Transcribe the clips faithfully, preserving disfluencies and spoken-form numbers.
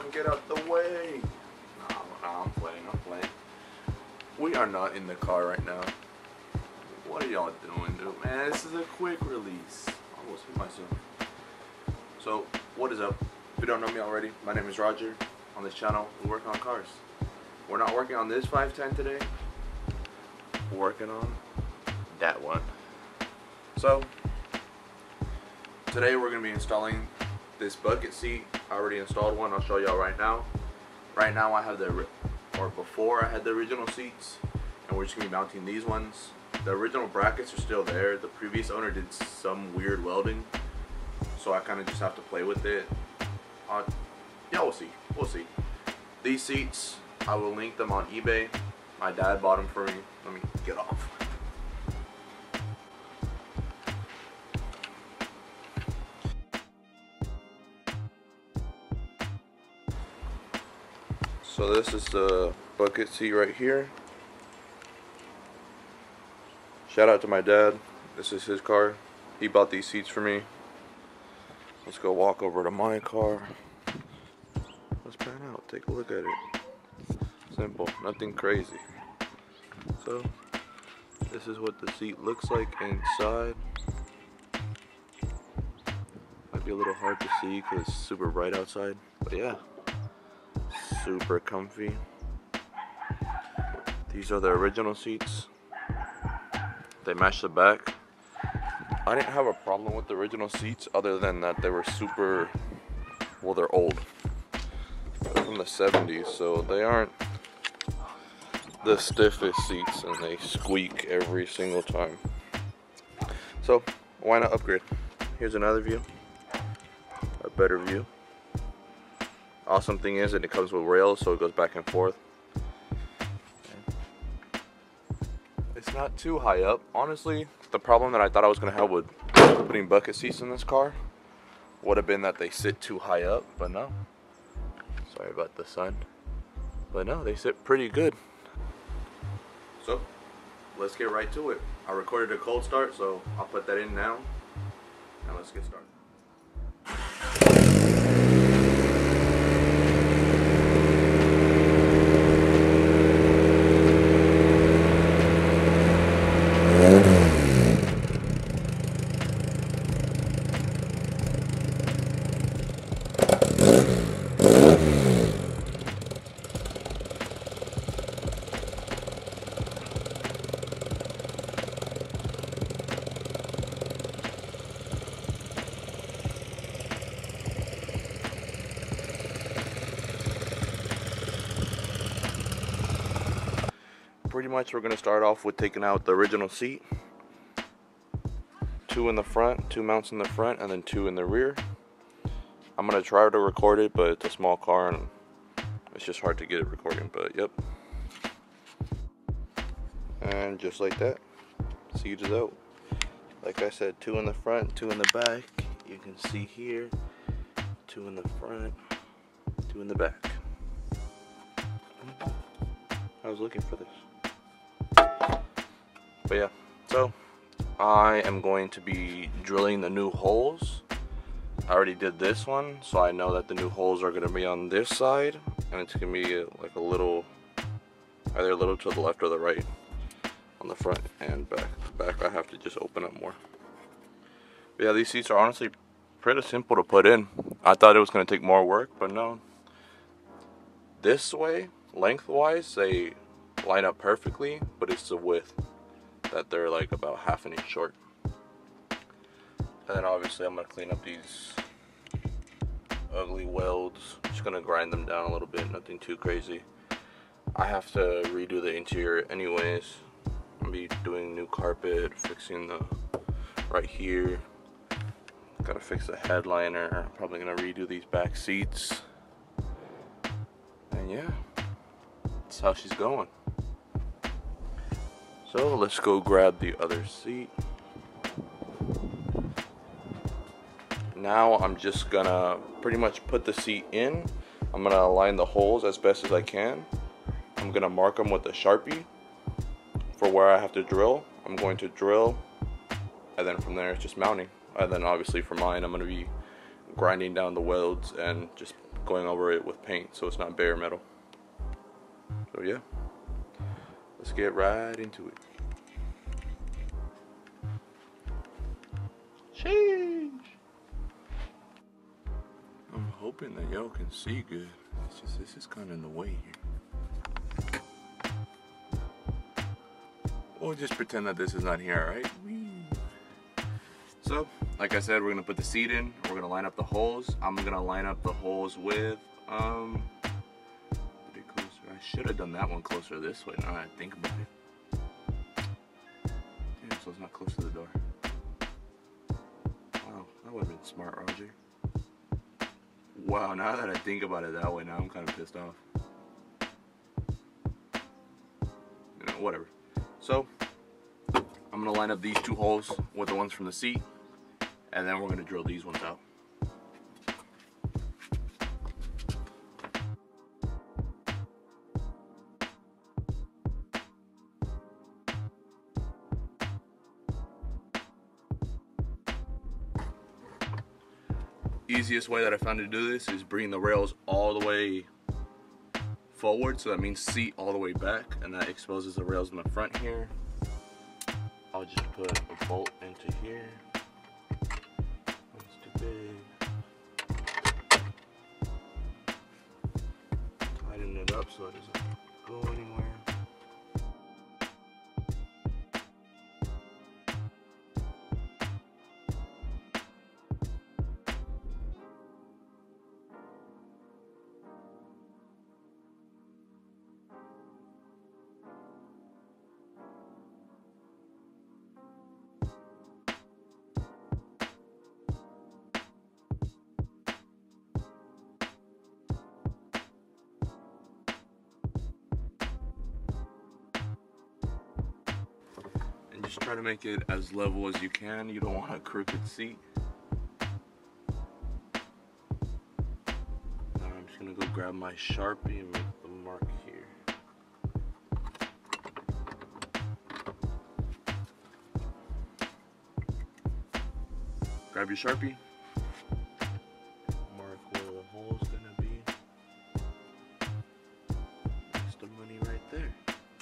Datsun, get out the way. No, no, I'm playing, I'm playing. We are not in the car right now. What are y'all doing, dude? Man, this is a quick release. I almost hit myself. So, what is up? If you don't know me already, my name is Roger. On this channel, we work on cars. We're not working on this five ten today. We're working on that one. So, today we're going to be installing this bucket seat. I already installed one. I'll show y'all right now. Right now I have the, or before I had the original seats, and we're just going to be mounting these ones. The original brackets are still there. The previous owner did some weird welding, so I kind of just have to play with it. Uh, yeah, we'll see. We'll see. These seats, I will link them on eBay. My dad bought them for me. Let me get off. So this is the bucket seat right here. Shout out to my dad. This is his car. He bought these seats for me. Let's go walk over to my car. Let's pan out, take a look at it. Simple, nothing crazy. So, this is what the seat looks like inside. Might be a little hard to see because it's super bright outside, but yeah, super comfy. These are the original seats. They match the back. I didn't have a problem with the original seats other than that they were super, well, they're old. They're from the seventies, so they aren't the stiffest seats and they squeak every single time. So why not upgrade? Here's another view, a better view. Awesome thing is that it comes with rails, so it goes back and forth. It's not too high up. Honestly, the problem that I thought I was going to have with putting bucket seats in this car would have been that they sit too high up, but no. Sorry about the sun. But no, they sit pretty good. So, let's get right to it. I recorded a cold start, so I'll put that in now. And let's get started. Pretty much we're going to start off with taking out the original seat. Two in the front, two mounts in the front, and then two in the rear. I'm going to try to record it, but it's a small car and it's just hard to get it recording, but yep. And just like that, seat is out. Like I said, two in the front, two in the back. You can see here, two in the front, two in the back. I was looking for this. But yeah, so I am going to be drilling the new holes. I already did this one, so I know that the new holes are going to be on this side, and it's going to be like a little, either a little to the left or the right on the front and back. The back I have to just open up more. But yeah, these seats are honestly pretty simple to put in. I thought it was going to take more work, but no. This way, lengthwise, they line up perfectly, but it's the width that they're like about half an inch short. And then obviously I'm gonna clean up these ugly welds. Just gonna grind them down a little bit, nothing too crazy. I have to redo the interior anyways. I'm gonna be doing new carpet, fixing the right here. Gotta fix the headliner. Probably gonna redo these back seats. And yeah, that's how she's going. So let's go grab the other seat. Now I'm just gonna pretty much put the seat in. I'm gonna align the holes as best as I can. I'm gonna mark them with a Sharpie for where I have to drill. I'm going to drill, and then from there it's just mounting. And then obviously for mine, I'm gonna be grinding down the welds and just going over it with paint so it's not bare metal. So yeah, let's get right into it. Sheesh. I'm hoping that y'all can see good. It's just this is kind of in the way here. We'll just pretend that this is not here, alright? So, like I said, we're gonna put the seat in. We're gonna line up the holes. I'm gonna line up the holes with um. A bit closer. I should have done that one closer this way. Now that I think about it. Damn, so it's not close to the door. Wow, that would have been smart, Roger. Wow, now that I think about it that way, now I'm kind of pissed off. You know, whatever. So, I'm gonna line up these two holes with the ones from the seat, and then we're gonna drill these ones out. Easiest way that I found to do this is bring the rails all the way forward, so that means seat all the way back, and that exposes the rails in the front here. I'll just put a bolt into here. That's too big. Tighten it up so it doesn't go anywhere. Just try to make it as level as you can. You don't want a crooked seat. Now I'm just gonna go grab my Sharpie and make the mark here. Grab your Sharpie. Mark where the hole's gonna be. That's the money right there.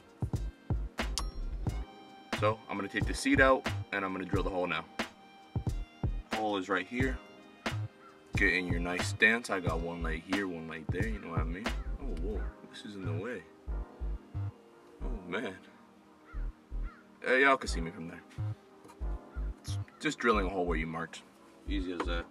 So I'm gonna take the seat out and I'm gonna drill the hole now. Hole is right here. Get in your nice stance. I got one leg here, one leg there, you know what I mean? Oh, whoa, this is in the way. Oh man. Hey, y'all can see me from there. Just drilling a hole where you marked. Easy as that.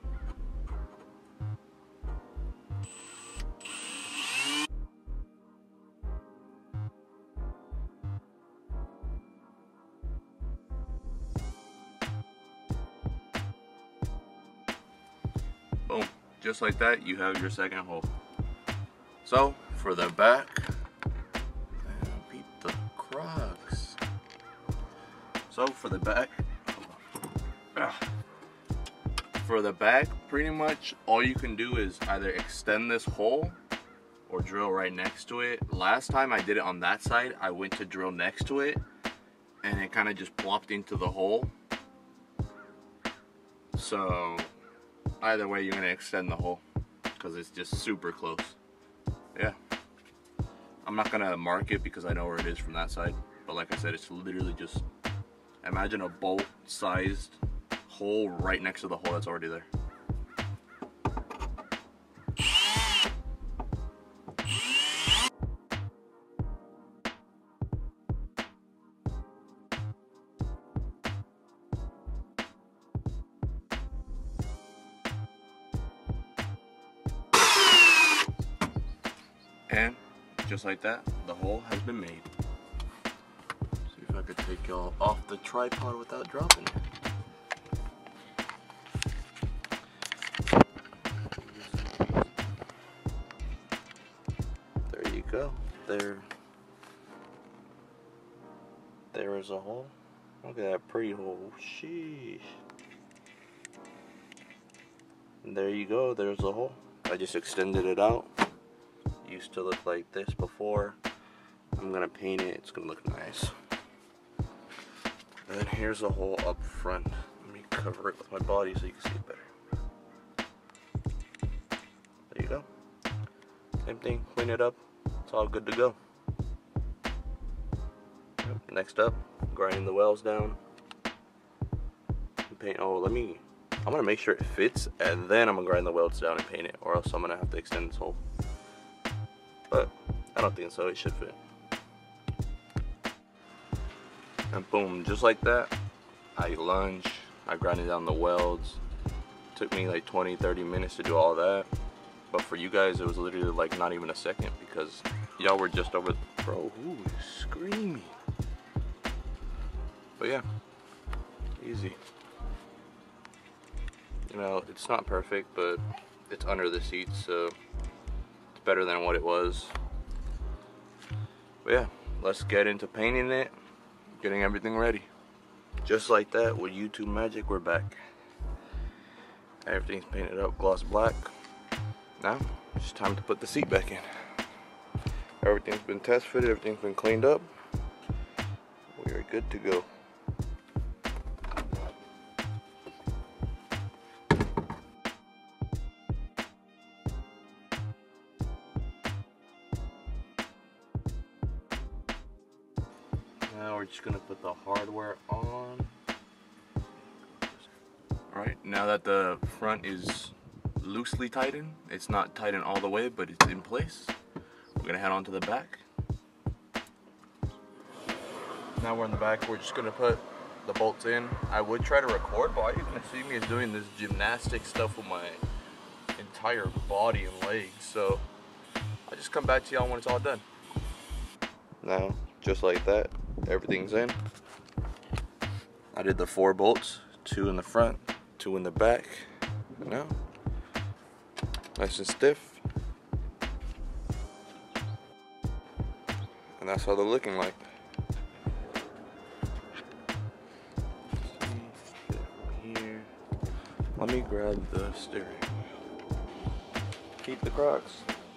Boom, just like that, you have your second hole. So, for the back, beat the Crocs. So, for the back, ah, for the back, pretty much all you can do is either extend this hole or drill right next to it. Last time I did it on that side, I went to drill next to it, and it kind of just plopped into the hole. So, either way, you're gonna extend the hole because it's just super close. Yeah, I'm not gonna mark it because I know where it is from that side, but like I said, it's literally just imagine a bolt sized hole right next to the hole that's already there. And just like that, the hole has been made. See if I could take y'all off the tripod without dropping it. There you go. There. There is a hole. Look at that pretty hole. Sheesh. And there you go. There's a hole. I just extended it out. Used to look like this before. I'm gonna paint it. It's gonna look nice. And then here's a hole up front. Let me cover it with my body so you can see it better. There you go. Same thing, clean it up, it's all good to go. Yep. Next up, grinding the wells down. Paint. Oh, let me, I'm gonna make sure it fits, and then I'm gonna grind the welds down and paint it, or else I'm gonna have to extend this hole. But I don't think so, it should fit. And boom, just like that, I lunge, I grinded down the welds. Took me like twenty, thirty minutes to do all that. But for you guys, it was literally like not even a second, because y'all were just over, bro, who is screaming? But yeah, easy. You know, it's not perfect, but it's under the seats, so it's better than what it was. But yeah, let's get into painting it, getting everything ready. Just like that, with YouTube magic, we're back. Everything's painted up gloss black. Now, it's time to put the seat back in. Everything's been test fitted, everything's been cleaned up. We are good to go. Now we're just gonna put the hardware on. Alright, now that the front is loosely tightened, it's not tightened all the way, but it's in place, we're gonna head on to the back. Now we're in the back, we're just gonna put the bolts in. I would try to record, but all you're gonna see me is doing this gymnastic stuff with my entire body and legs, so I'll just come back to y'all when it's all done. Now, just like that, everything's in. I did the four bolts, two in the front, two in the back. And now, nice and stiff. And that's how they're looking like. Here. Let me grab the steering. Keep the Crocs.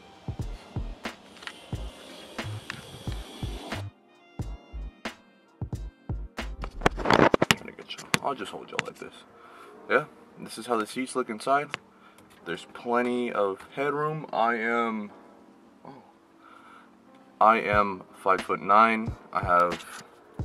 I'll just hold y'all like this. Yeah, this is how the seats look inside. There's plenty of headroom. I am, oh, I am five foot nine. I have,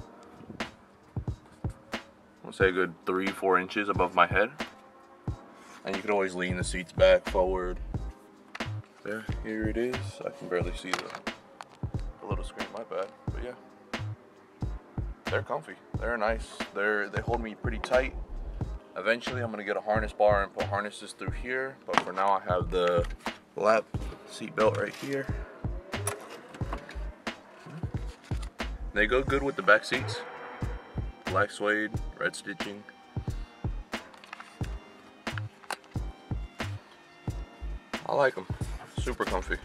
let's say a good three, four inches above my head. And you can always lean the seats back, forward. There, here it is. I can barely see the, the little screen, my bad, but yeah. They're comfy, they're nice, they're they hold me pretty tight. Eventually I'm gonna get a harness bar and put harnesses through here, but for now I have the lap seat belt right here. They go good with the back seats. Black suede, red stitching. I like them, super comfy.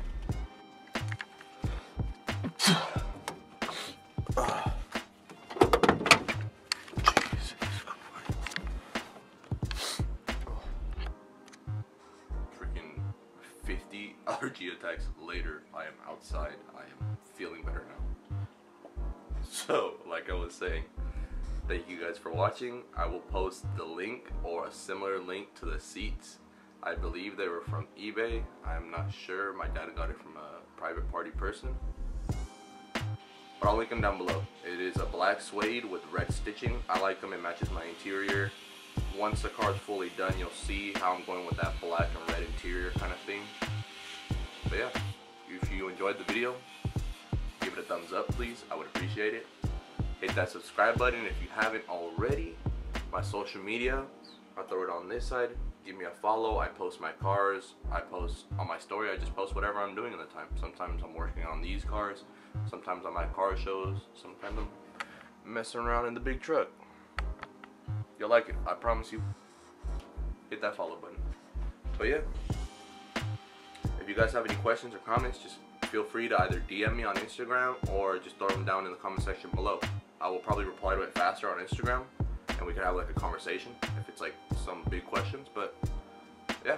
Allergy attacks later. I am outside. I am feeling better now. So, like I was saying, thank you guys for watching. I will post the link or a similar link to the seats. I believe they were from eBay. I'm not sure. My dad got it from a private party person. But I'll link them down below. It is a black suede with red stitching. I like them. It matches my interior. Once the car is fully done, you'll see how I'm going with that black and red interior kind of thing. But yeah, if you enjoyed the video, give it a thumbs up please, I would appreciate it. Hit that subscribe button if you haven't already. My social media, I'll throw it on this side. Give me a follow. I post my cars, I post on my story, I just post whatever I'm doing at the time. Sometimes I'm working on these cars, sometimes I'm at car shows, sometimes I'm messing around in the big truck. You'll like it, I promise you. Hit that follow button. But yeah, if you guys have any questions or comments, just feel free to either D M me on Instagram or just throw them down in the comment section below. I will probably reply to it faster on Instagram, and we can have like a conversation if it's like some big questions. But yeah,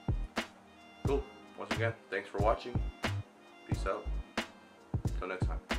cool. Once again, thanks for watching. Peace out. Till next time.